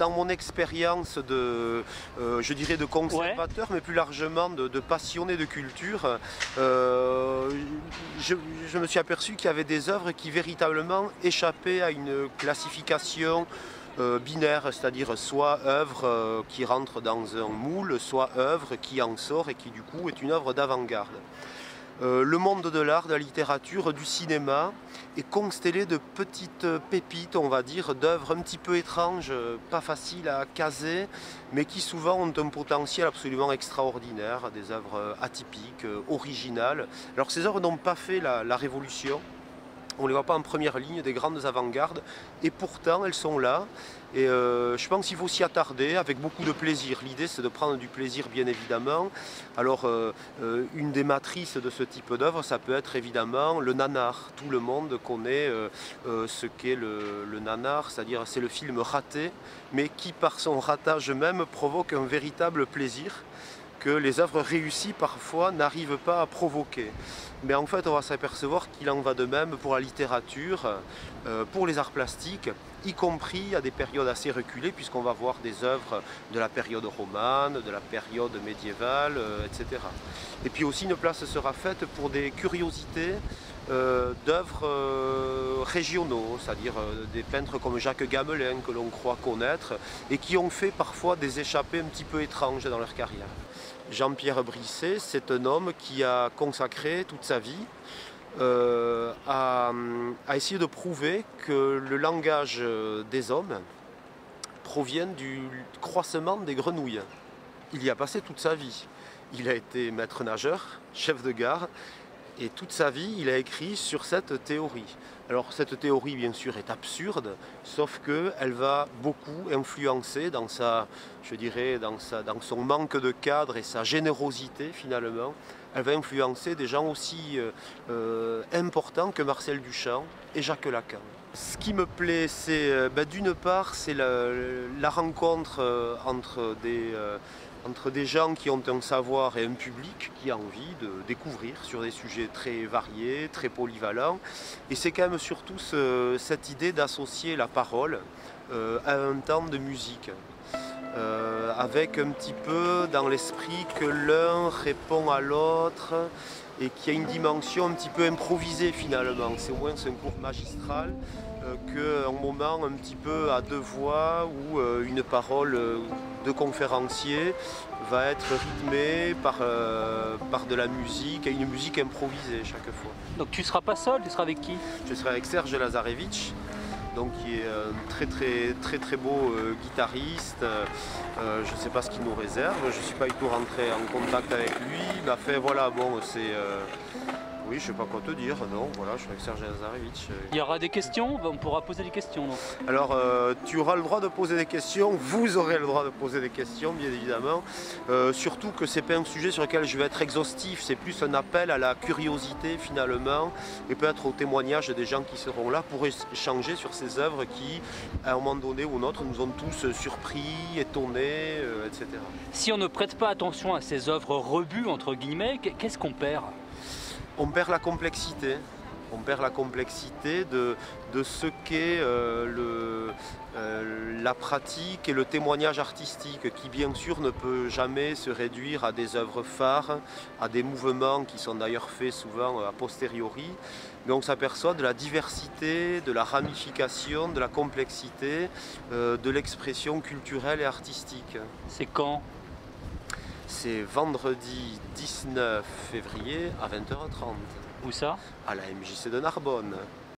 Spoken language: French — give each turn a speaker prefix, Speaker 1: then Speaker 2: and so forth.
Speaker 1: dans mon expérience je dirais de conservateur, mais plus largement de passionné de culture, je me suis aperçu qu'il y avait des œuvres qui véritablement échappaient à une classification binaire, c'est-à-dire soit œuvre qui rentre dans un moule, soit œuvre qui en sort et qui du coup est une œuvre d'avant-garde. Le monde de l'art, de la littérature, du cinéma est constellé de petites pépites, on va dire, d'œuvres un petit peu étranges, pas faciles à caser, mais qui souvent ont un potentiel absolument extraordinaire, des œuvres atypiques, originales. Alors ces œuvres n'ont pas fait la révolution, on ne les voit pas en première ligne des grandes avant-gardes, et pourtant elles sont là. Et je pense qu'il faut s'y attarder avec beaucoup de plaisir. L'idée c'est de prendre du plaisir bien évidemment. Alors une des matrices de ce type d'œuvre, ça peut être évidemment le nanar. Tout le monde connaît ce qu'est le nanar, c'est-à-dire c'est le film raté, mais qui par son ratage même provoque un véritable plaisir que les œuvres réussies parfois n'arrivent pas à provoquer. Mais en fait on va s'apercevoir qu'il en va de même pour la littérature, pour les arts plastiques, y compris à des périodes assez reculées, puisqu'on va voir des œuvres de la période romane, de la période médiévale, etc. Et puis aussi une place sera faite pour des curiosités d'œuvres régionaux, c'est-à-dire des peintres comme Jacques Gamelin que l'on croit connaître et qui ont fait parfois des échappées un petit peu étranges dans leur carrière. Jean-Pierre Brisset, c'est un homme qui a consacré toute sa vie à essayer de prouver que le langage des hommes provient du croissement des grenouilles. Il y a passé toute sa vie. Il a été maître nageur, chef de gare, et toute sa vie, il a écrit sur cette théorie. Alors cette théorie, bien sûr, est absurde, sauf qu'elle va beaucoup influencer dans je dirais, dans son manque de cadre et sa générosité, finalement. Elle va influencer des gens aussi importants que Marcel Duchamp et Jacques Lacan. Ce qui me plaît, c'est d'une part, c'est la rencontre entre des gens qui ont un savoir et un public qui a envie de découvrir sur des sujets très variés, très polyvalents. Et c'est quand même surtout cette idée d'associer la parole à un temps de musique. Avec un petit peu dans l'esprit que l'un répond à l'autre et qu'il y a une dimension un petit peu improvisée finalement. C'est au moins un cours magistral qu'un moment un petit peu à deux voix où une parole de conférencier va être rythmée par de la musique et une musique improvisée chaque fois.
Speaker 2: Donc tu ne seras pas seul, tu seras avec qui?
Speaker 1: Je serai avec Serge Lazarevitch, donc qui est un très beau guitariste. Je ne sais pas ce qu'il nous réserve, je ne suis pas du tout rentré en contact avec lui, mais enfin voilà, bon c'est... oui, je ne sais pas quoi te dire, non, voilà, je suis avec Serge Lazarevitch.
Speaker 2: Il y aura des questions, on pourra poser des questions. Donc.
Speaker 1: Alors, tu auras le droit de poser des questions, vous aurez le droit de poser des questions, bien évidemment. Surtout que ce n'est pas un sujet sur lequel je vais être exhaustif, c'est plus un appel à la curiosité finalement, et peut-être au témoignage des gens qui seront là pour échanger sur ces œuvres qui, à un moment donné ou un autre, nous ont tous surpris, étonnés, etc. Si
Speaker 2: on ne prête pas attention à ces œuvres rebuts, entre guillemets, qu'est-ce qu'on perd ?
Speaker 1: On perd la complexité. On perd la complexité de ce qu'est la pratique et le témoignage artistique qui bien sûr ne peut jamais se réduire à des œuvres phares, à des mouvements qui sont d'ailleurs faits souvent a posteriori, mais on s'aperçoit de la diversité, de la ramification, de la complexité de l'expression culturelle et artistique.
Speaker 2: C'est quand ?
Speaker 1: C'est vendredi 19 février à 20h30.
Speaker 2: Où ça?
Speaker 1: À la MJC de Narbonne.